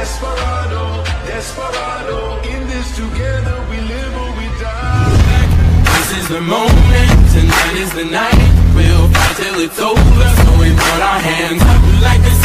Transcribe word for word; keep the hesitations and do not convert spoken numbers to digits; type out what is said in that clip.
desperado, desperado. In this together we live or we die. This is the moment, tonight is the night. We'll fight till it's over, so we put our hands up like this.